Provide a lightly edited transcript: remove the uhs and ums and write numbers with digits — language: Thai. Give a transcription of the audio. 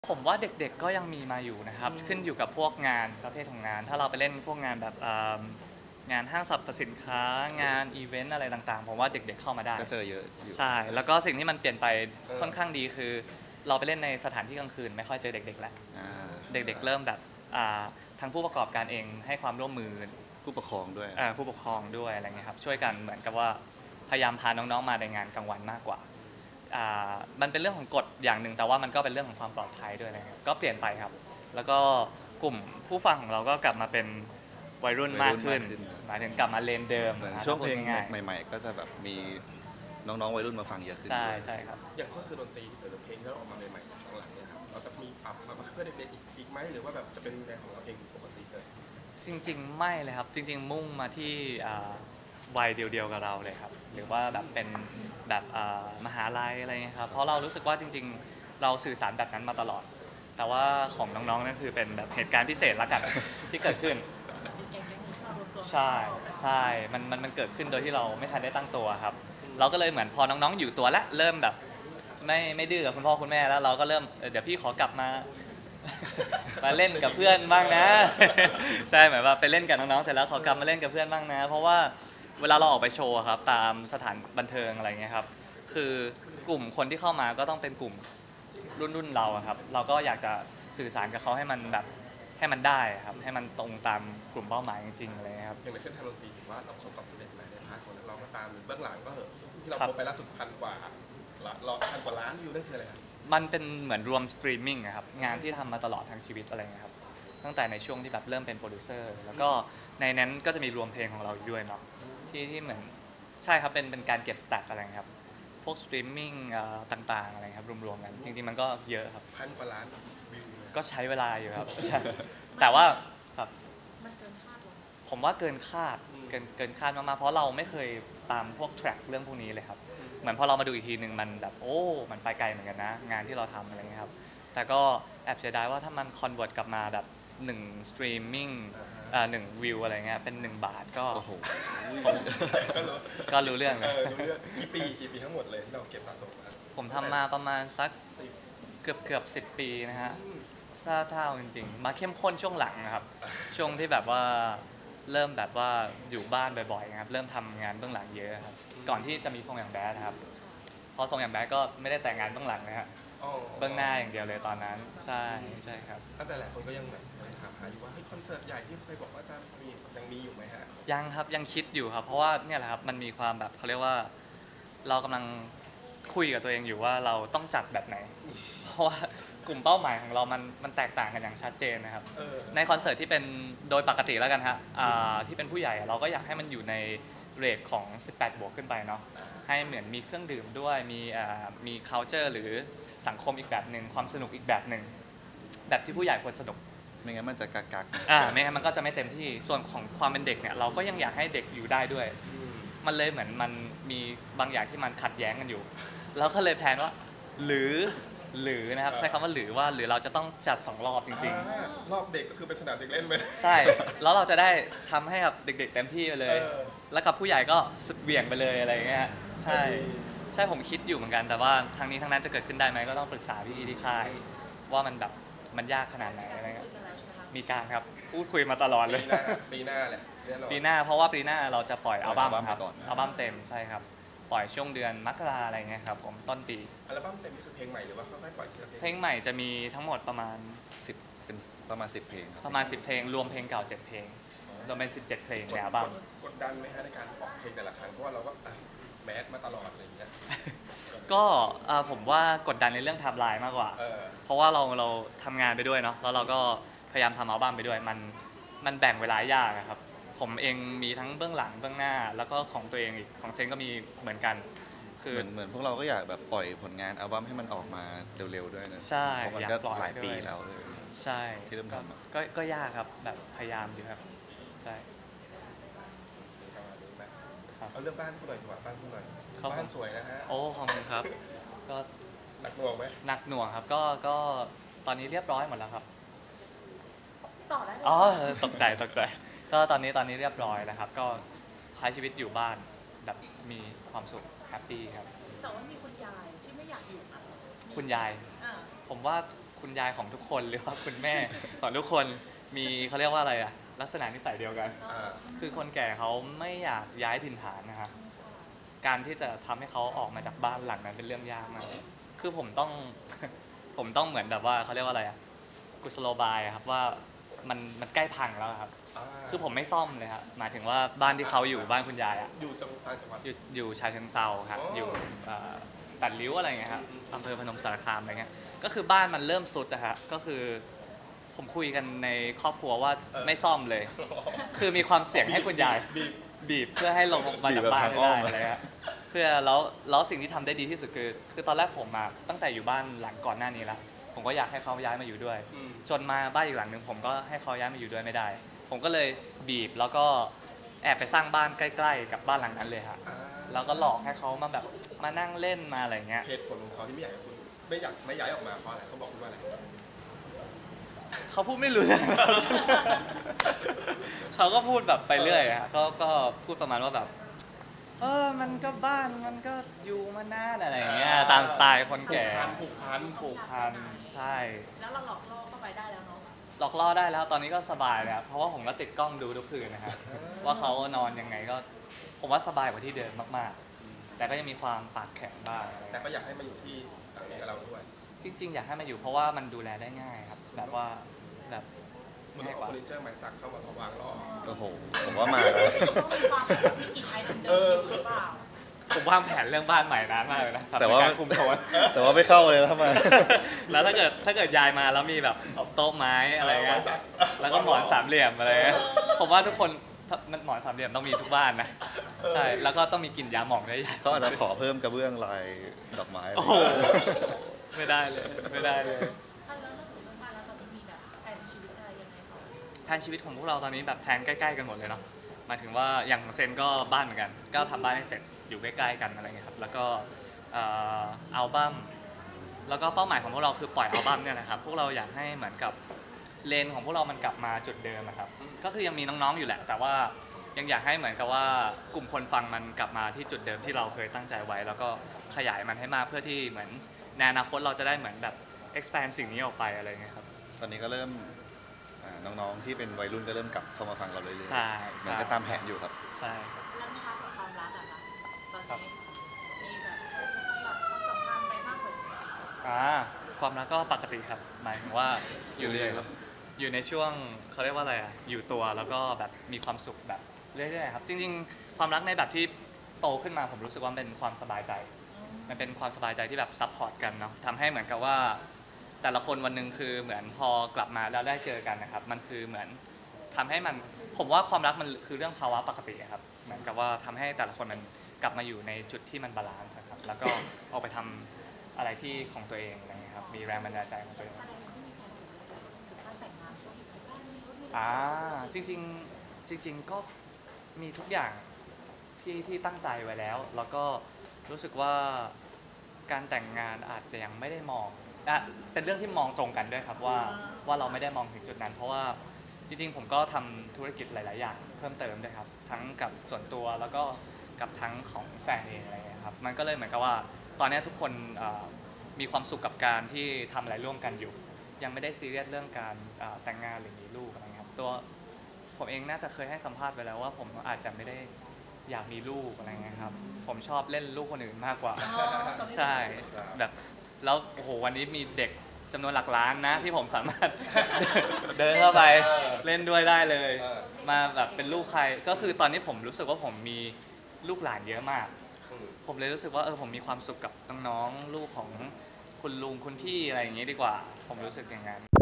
ผมว่าเด็กๆก็ยังมีมาอยู่นะครับขึ้นอยู่กับพวกงานประเภทของงานถ้าเราไปเล่นพวกงานแบบงานห้างสรรพสินค้างานอีเวนต์อะไรต่างๆผมว่าเด็กๆเข้ามาได้ก็เจอเยอะอยู่ใช่แล้วก็สิ่งที่มันเปลี่ยนไปค่อนข้างดีคือเราไปเล่นในสถานที่กลางคืนไม่ค่อยเจอเด็กๆแล้วเด็กๆเริ่มแบบทางผู้ประกอบการเองให้ความร่วมมือผู้ปกครองด้วยผู้ปกครองด้วยอะไรเงี้ยครับช่วยกันเหมือนกับว่าพยายามพาน้องๆมาในงานกลางวันมากกว่ามันเป็นเรื่องของกฎอย่างหนึ่งแต่ว่ามันก็เป็นเรื่องของความปลอดภัยด้วยนะครับก็เปลี่ยนไปครับแล้วก็กลุ่มผู้ฟังของเราก็กลับมาเป็นวัยรุ่นมากขึ้นหมายถึงกลับมาเลนเดิมช่วงเพลงใหม่ๆก็จะแบบมีน้องๆวัยรุ่นมาฟังเยอะขึ้นใช่ครับอย่างก็คือดนตรีหรือเพลงที่เราออกมาใหม่ๆหลังๆเนี่ยครับเราจะมีปรับมาเพื่อเด็กๆอีกไหมหรือว่าแบบจะเป็นแนวของเราเองปกติเลยจริงๆไม่เลยครับจริงๆมุ่งมาที่วัยเดียวๆกับเราเลยครับหรือว่าแบบเป็นแบบมหาลัยอะไรเงี้ยครับเพราะเรารู้สึกว่าจริงๆเราสื่อสารแบบนั้นมาตลอดแต่ว่าของน้องๆนั่นคือเป็นแบบเหตุการณ์พิเศษละกันที่เกิดขึ้นใช่ใช่มันเกิดขึ้นโดยที่เราไม่ทันได้ตั้งตัวครับเราก็เลยเหมือนพอน้องๆอยู่ตัวแล้วเริ่มแบบไม่ดื้อกับคุณพ่อคุณแม่แล้วเราก็เริ่มเดี๋ยวพี่ขอกลับมามาเล่นกับเพื่อนบ้างนะใช่เหมือนว่าไปเล่นกับน้องๆเสร็จแล้วขอกลับมาเล่นกับเพื่อนบ้างนะเพราะว่าเวลาเราออกไปโชว์ครับตามสถานบันเทิงอะไรเงี้ยครับคือกลุ่มคนที่เข้ามาก็ต้องเป็นกลุ่มรุ่นเราครับเราก็อยากจะสื่อสารกับเขาให้มันแบบให้มันได้ครับให้มันตรงตามกลุ่มเป้าหมายจริงๆอะไรครับอย่างในเส้นทางดนตรีถือว่าเราประสบความสำเร็จในพาร์ทของนักร้องก็ตามหรือเบื้องหลังก็เหอะที่เราโพสไปล่าสุด1,000 กว่าล้านวิวนั่นคืออะไรครับมันเป็นเหมือนรวมสตรีมมิ่งครับงานที่ทำมาตลอดทั้งชีวิตอะไรเงี้ยครับตั้งแต่ในช่วงที่แบบเริ่มเป็นโปรดิวเซอร์แล้วก็ในนั้นก็จะมีรวมเพลงของเราอยู่ด้วยเนาะที่เหมือนใช่ครับเป็นการเก็บสแต็กอะไรครับพวกสตรีมมิ่งต่างๆอะไรครับรวมๆกันจริงๆมันก็เยอะครับ 1,000 กว่าล้านวิวก็ใช้เวลาอยู่ครับใช่แต่ว่าครับผมว่าเกินคาดเกินคาดมากๆเพราะเราไม่เคยตามพวกแทร็กเรื่องพวกนี้เลยครับเหมือนพอเรามาดูอีกทีหนึ่งมันแบบโอ้มันไปไกลเหมือนกันนะงานที่เราทำอะไรเงี้ยครับแต่ก็แอบเสียดายว่าถ้ามันคอนเวิร์ตกลับมาแบบ1สตรีมมิ่ง1วิวอะไรเงี้ยเป็น1 บาทก็โอ้โหก็รู้เรื่องเลยกี่ปีทั้งหมดเลยที่เราเก็บสะสมผมทำมาประมาณสักเกือบ10 ปีนะฮะถ้าเอาจริงๆมาเข้มข้นช่วงหลังนะครับช่วงที่แบบว่าเริ่มแบบว่าอยู่บ้านบ่อยๆครับเริ่มทำงานเบื้องหลังเยอะครับก่อนที่จะมีทรงอย่างแบดครับพอทรงอย่างแบดก็ไม่ได้แต่งงานเบื้องหลังนะฮะเบื้องหน้าอย่างเดียวเลยตอนนั้นใช่ครับแต่หลายคนก็ยังแบบถามหาอยู่ว่าเฮ้ยคอนเสิร์ตใหญ่ที่เคยบอกว่าจะมียังมีอยู่ไหมฮะยังครับยังคิดอยู่ครับเพราะว่าเนี่ยแหละครับมันมีความแบบเขาเรียกว่าเรากำลังคุยกับตัวเองอยู่ว่าเราต้องจัดแบบไหนเพราะว่ากลุ่มเป้าหมายของเรามันแตกต่างกันอย่างชัดเจนนะครับในคอนเสิร์ตที่เป็นโดยปกติแล้วกันฮะที่เป็นผู้ใหญ่เราก็อยากให้มันอยู่ในเรทของ18 บวกขึ้นไปเนาะให้เหมือนมีเครื่องดื่มด้วยมี culture หรือสังคมอีกแบบหนึ่งความสนุกอีกแบบหนึ่งแบบที่ผู้ใหญ่ควรสนุกไม่งั้นมันจะกักไม่งั้นมันก็จะไม่เต็มที่ส่วนของความเป็นเด็กเนี่ยเราก็ยังอยากให้เด็กอยู่ได้ด้วยมันเลยเหมือนมันมีบางอย่างที่มันขัดแย้งกันอยู่แล้วก็เลยแพลนว่าหรือนะครับใช้คำว่าหรือเราจะต้องจัด2 รอบจริงๆรอบเด็กก็คือเป็นสนามเด็กเล่นไปใช่แล้วเราจะได้ทำให้กับเด็กๆเต็มที่ไปเลยแล้วกับผู้ใหญ่ก็สุดเบี่ยงไปเลยอะไรเงี้ยใช่ผมคิดอยู่เหมือนกันแต่ว่าทางนี้ทางนั้นจะเกิดขึ้นได้ไหมก็ต้องปรึกษาพี่ที่ค่ายว่ามันแบบมันยากขนาดไหนอะไรเงี้ยมีการครับพูดคุยมาตลอดเลยปีหน้าแหละปีหน้าเพราะว่าปีหน้าเราจะปล่อยอัลบั้มครับอัลบั้มเต็มใช่ครับปล่อยช่วงเดือนมกราอะไรเงี้ยครับผมต้นปีอัลบั้มเต็มนี่คือเพลงใหม่หรือว่าค่อยๆปล่อยทีละเพลงใหม่จะมีทั้งหมดประมาณ 10เป็นประมาณ10 เพลงประมาณ10 เพลงรวมเพลงเก่า7 เพลงรวมเป็น17 เพลงในอัลบั้มกดดันไหมฮะในการออกเพลงแต่ละครั้งเพราะว่าเราก็แมสมาตลอดอะไรอย่างเงี้ยก็ผมว่ากดดันในเรื่องไทม์ไลน์มากกว่าเพราะว่าเราทำงานไปด้วยเนาะแล้วเราก็พยายามทำอัลบั้มไปด้วยมันแบ่งเวลายากครับผมเองมีทั้งเบื้องหลังเบื้องหน้าแล้วก็ของตัวเองอีกของเซนก็มีเหมือนกันคือเหมือนพวกเราก็อยากแบบปล่อยผลงานอัลบั้มให้มันออกมาเร็วๆด้วยนะใช่เพราะมันก็หลายปีแล้วใช่ที่เริ่มทำก็ยากครับแบบพยายามอยู่ครับใช่เอาเรื่องบ้านคุณหน่อยดีกว่าบ้านคุณหน่อยบ้านสวยนะฮะโอ้ขอบคุณครับก็หนักหน่วงไหมหนักหน่วงครับก็ตอนนี้เรียบร้อยหมดแล้วครับต่อได้ตกใจก็ตอนนี้เรียบร้อยแล้วครับก็ใช้ชีวิตอยู่บ้านแบบมีความสุขแฮปปี้ครับแต่ว่ามีคุณยายที่ไม่อยากอยู่คุณยายผมว่าคุณยายของทุกคนหรือว่าคุณแม่ของทุกคนมีเขาเรียกว่าอะไรอะลักษณะนิสัยเดียวกันอ่าคือคนแก่เขาไม่อยากย้ายถิ่นฐานนะครับการที่จะทำให้เขาออกมาจากบ้านหลังนั้นเป็นเรื่องยากมากคือผมต้อง ผมต้องเหมือนแบบว่าเขาเรียกว่าอะไรอะกุศโลบายอะครับว่ามันใกล้พังแล้วครับ คือผมไม่ซ่อมเลยครับหมายถึงว่าบ้านที่เขาอยู่บ้านคุณยายอะอยู่จังต่างจังหวัดอยู่ชายเชิงเซาครับอ๋อออยู่ตัดริ้วอะไรเงี้ยครับอำเภอพนมสารคามอะไรเงี้ยก็คือบ้านมันเริ่มสุดนะฮะก็คือผมคุยกันในครอบครัวว่าไม่ซ่อมเลย คือมีความเสี่ยงให้คุณยาย บีบเพื่อให้ลงมาจากบ้านให้ได้อะไรเงี้ยเพื่อแล้วสิ่งที่ทำได้ดีที่สุดคือตอนแรกผมมาตั้งแต่อยู่บ้านหลังก่อนหน้านี้แล้วผมก็อยากให้เขาย้ายมาอยู่ด้วยอืมจนมาบ้านอีกหลังหนึ่งผมก็ให้เขาย้ายมาอยู่ด้วยไม่ได้ ผมก็เลยบีบแล้วก็แอบไปสร้างบ้านใกล้ๆกับบ้านหลังนั้นเลยครับอ่าแล้วก็หลอกให้เขามาแบบมานั่งเล่นมาอะไรเงี้ยเหตุผลของเขาที่ไม่อยากให้คุณไม่ย้ายออกมาเพราะอะไรเขาบอกคุณว่าอะไรเขาพูดไม่รู้เรื่อง เขาก็พูดแบบไปเรื่อยอะก็พูดประมาณว่าแบบมันก็บ้านมันก็อยู่มานานอะไรอย่างเงี้ยตามสไตล์คนแก่ผูกพันผูกพันใช่แล้วเราหลอกล่อเข้าไปได้แล้วเนาะหลอกล่อได้แล้วตอนนี้ก็สบายแล้วเพราะว่าผมก็ติดกล้องดูทุกคืนนะครับว่าเขานอนยังไงก็ผมว่าสบายกว่าที่เดิมมากๆ แต่ก็ยังมีความปากแข็งบ้างอะไรแต่เงี้ยก็อยากให้มาอยู่ที่หลังนี้กับเราด้วยจริงๆอยากให้มาอยู่เพราะว่ามันดูแลได้ง่ายครับแบบว่าแบบเหมันง่ายเอากว่าเฟอร์นิเจอร์ไม้สักเข้ามาวางรอบโอ้โหผมว่ามาแล้วต้องมีความแบบมีกลิ่นไอเดิมๆอยู่หรือเปล่าผมวางแผนเรื่องบ้านใหม่นานมากเลยนะแต่ว่าทำเป็นการคุมโทนแต่ว่าไม่เข้าเลยนะทำไมแล้วถ้าเกิดยายมาแล้วมีแบบโต๊ะไม้อะไรเงี้ยไม้สักแล้วก็หมอนสามเหลี่ยมอะไรเงี้ยผมว่าทุกคนมันหมอนสามเหลี่ยมต้องมีทุกบ้านนะใช่แล้วก็ต้องมีกลิ่นยาหมองด้วยเขาอาจจะขอเพิ่มกระเบื้องลายดอกไม้อะไรโอ้โหไม่ได้เลยไม่ได้เลยถ้าแล้วถ้าถึงเรื่องบ้านแล้วตอนนี้มีแบบแผนชีวิตอะไรยังไงต่อแผนชีวิตของพวกเราตอนนี้แบบแผนใกล้ๆกันหมดเลยเนาะหมายถึงว่าอย่างของเซนก็บ้านเหมือนกันก็ทำบ้านให้เสร็จอยู่ใกล้ๆกันอะไรเงี้ยครับแล้วก็อัลบั้มแล้วก็เป้าหมายของพวกเราคือปล่อยอัลบั้มเนี่ยนะครับพวกเราอยากให้เหมือนกับเลนของพวกเรามันกลับมาจุดเดิมนะครับก็คือยังมีน้องๆอยู่แหละ แต่ว่ายังอยากให้เหมือนกับว่ากลุ่มคนฟังมันกลับมาที่จุดเดิมที่เราเคยตั้งใจไว้ แล้วก็ขยายมันให้มากเพื่อที่เหมือนในอนาคตเราจะได้เหมือนแบบ expand สิ่งนี้ออกไปอะไรเงี้ยครับตอนนี้ก็เริ่มน้องๆที่เป็นวัยรุ่นก็เริ่มกลับเข้ามาฟังเราเรื่อยๆใช่เหมือนก็ตามแผนอยู่ครับใช่ครับแล้วในพาร์ทของความรักอะคะตอนครับนี้มีแบบสลับความสัมพันธ์ไปมากกว่านี้ความรักก็ปกติครับหมายถึงว่าอยู่เรื่อยๆครับอยู่ในช่วงเขาเรียกว่าอะไรอะอยู่ตัวแล้วก็แบบมีความสุขแบบเรื่อยๆครับจริงๆความรักในแบบที่โตขึ้นมาผมรู้สึกว่ามันเป็นความสบายใจ มันเป็นความสบายใจที่แบบซัพพอร์ตกันเนาะทำให้เหมือนกับว่าแต่ละคนวันหนึ่งคือเหมือนพอกลับมาแล้วได้เจอกันนะครับมันคือเหมือนทำให้มันผมว่าความรักมันคือเรื่องภาวะปกติอะครับเหมือนกับว่าทำให้แต่ละคนมันกลับมาอยู่ในจุดที่มันบาลานซ์นะครับแล้วก็ออกไปทำอะไรที่ของตัวเองอะไรเงี้ยครับมีแรงบันดาลใจของตัวเองแสดงว่าไม่มีแผนถึงขั้นแต่งงานช่วงนี้บ้านมีรถมีจริงๆก็มีทุกอย่างที่ตั้งใจไว้แล้ว แล้วก็รู้สึกว่าการแต่งงานอาจจะยังไม่ได้มองเป็นเรื่องที่มองตรงกันด้วยครับว่าเราไม่ได้มองถึงจุดนั้น เพราะว่าจริงๆผมก็ทำธุรกิจหลาย ๆ อย่างเพิ่มเติมด้วยครับทั้งกับส่วนตัวแล้วก็กับทั้งของแฟนเองอะไรเงี้ยครับมันก็เลยเหมือนกับว่าตอนนี้ทุกคนมีความสุขกับการที่ทำอะไรร่วมกันอยู่ ยังไม่ได้ซีเรียสเรื่องการแต่งงานหรือมีลูกอะไรเงี้ยครับตัวผมเองน่าจะเคยให้สัมภาษณ์ไปแล้วว่าผมอาจจะไม่ได้อยากมีลูกอะไรเงี้ยครับผมชอบเล่นลูกคนอื่นมากกว่า ใช่แบบแล้วโอ้โหวันนี้มีเด็กจำนวนหลักล้านนะที่ผมสามารถ เดินเข้าไปเล่นด้วยได้เลย มาแบบเป็นลูกใครก็คือตอนนี้ผมรู้สึกว่าผมมีลูกหลานเยอะมาก ผมเลยรู้สึกว่าผมมีความสุขกับน้องๆลูกของคุณลุงคุณพี่อะไรอย่างงี้ดีกว่า ผมรู้สึกอย่างนั้น